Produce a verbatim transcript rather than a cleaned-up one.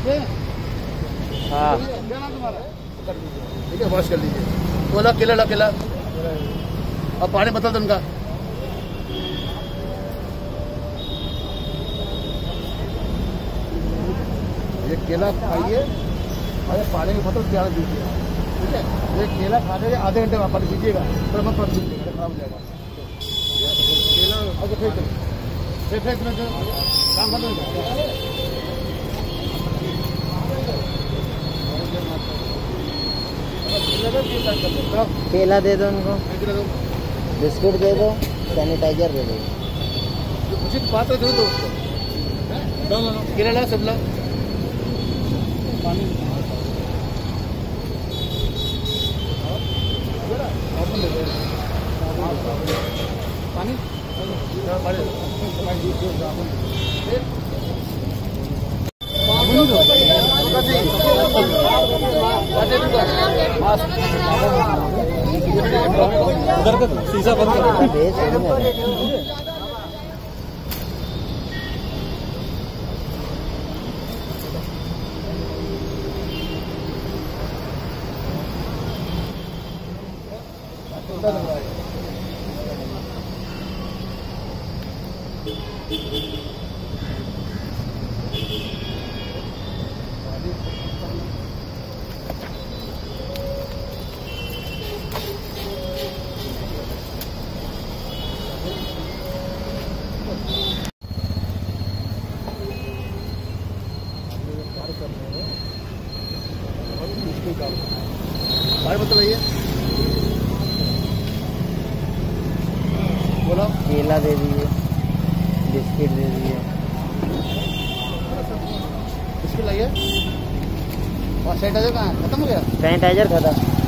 हाँ क्या नाम तुम्हारा? ठीक है, वॉश कर लीजिए। बोला केला ला केला और पानी बता दो उनका। ये केला खाइए और पानी में बोतल प्यार दीजिए, ठीक है। ये केला खाने के आधे घंटे वापस दीजिएगा, फिर मत पड़ दीजिएगा, खराब हो जाएगा केला। और फिर फिर फिर इसमें जो काम बंद हो जाएगा। केला दे दो उनको, बिस्कुट दे दो, सैनिटाइजर दे दो। उचित पात्र दे दो उसको। केला ला सब ला पानी पानी शीशा बंद कर। भाई बताइए, बोलो। केला दे दीजिए, बिस्किट दे दीजिए। बिस्किट लाइए। और सैनिटाइजर कहाँ है? खत्म हो गया? सैनिटाइजर खत्म।